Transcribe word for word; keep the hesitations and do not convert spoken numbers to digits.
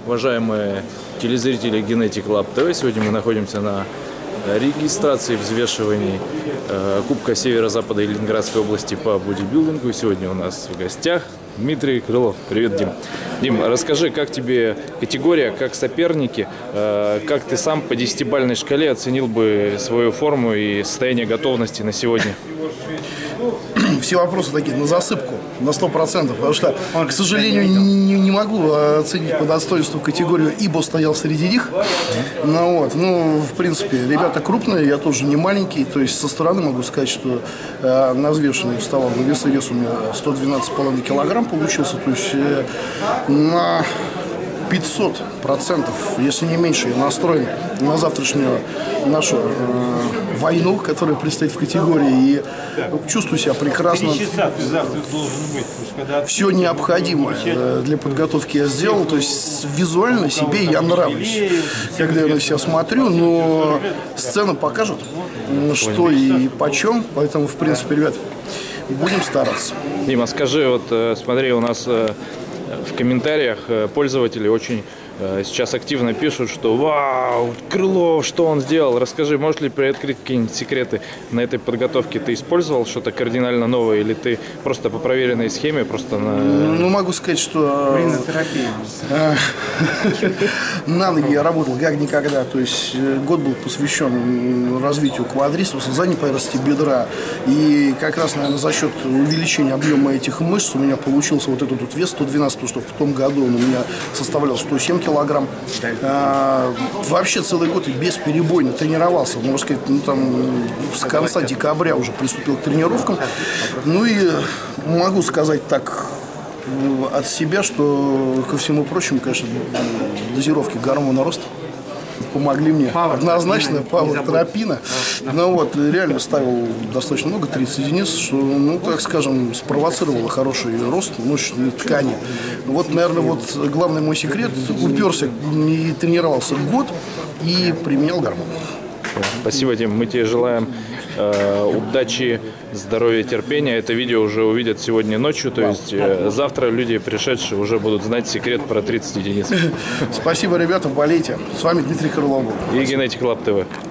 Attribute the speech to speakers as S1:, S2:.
S1: Уважаемые телезрители Genetic Lab ти ви, сегодня мы находимся на регистрации взвешиваний э, Кубка Северо-Запада и Ленинградской области по бодибилдингу. И сегодня у нас в гостях Дмитрий Крылов. Привет, Дим. Дим, расскажи, как тебе категория, как соперники, э, как ты сам по десятибалльной шкале оценил бы свою форму и состояние готовности на сегодня?
S2: Все вопросы такие на засыпку, на сто процентов, потому что, к сожалению, не, не могу оценить по достоинству категорию, ибо стоял среди них. Ну, вот, ну, в принципе, ребята крупные, я тоже не маленький, то есть со стороны могу сказать, что э, на взвешенный вставал, на вес и вес у меня сто двенадцать с половиной килограмм получился, то есть э, на пятьсот процентов, если не меньше, я настроен на завтрашнюю нашу э, войну, которая предстоит в категории, и чувствую себя прекрасно. Все необходимое э, для подготовки я сделал, то есть визуально себе я нравлюсь, когда я на себя смотрю, но сцена покажет, что и почем, поэтому, в принципе, ребят, будем стараться.
S1: Дима, скажи, вот смотри, у нас в комментариях пользователи очень сейчас активно пишут, что вау, Крылов, что он сделал? Расскажи, можешь ли приоткрыть какие-нибудь секреты на этой подготовке? Ты использовал что-то кардинально новое или ты просто по проверенной схеме? Просто на...
S2: Ну, могу сказать, что на ноги я работал как никогда. То есть год был посвящен развитию квадрицепса, задней поверхности бедра. И как раз, наверное, за счет увеличения объема этих мышц у меня получился вот этот вот вес сто двенадцать, потому что в том году он у меня составлял сто семь килограмм. А, вообще целый год и бесперебойно тренировался. Можно сказать, ну, там, с конца декабря уже приступил к тренировкам. Ну и могу сказать так от себя, что ко всему прочему, конечно, дозировки гормона роста помогли мне. Однозначно, пауэртерапина. Ну вот, реально ставил достаточно много, тридцать единиц, что, ну, так скажем, спровоцировало хороший рост мышечной ткани. Вот, наверное, вот главный мой секрет: уперся и тренировался год и применял гормон.
S1: Спасибо, Дим. Мы тебе желаем э, удачи, здоровья, терпения. Это видео уже увидят сегодня ночью. То есть э, завтра люди, пришедшие, уже будут знать секрет про тридцать единиц.
S2: Спасибо, ребята, болейте. С вами Дмитрий Крылов.
S1: И Genetic Lab ти ви.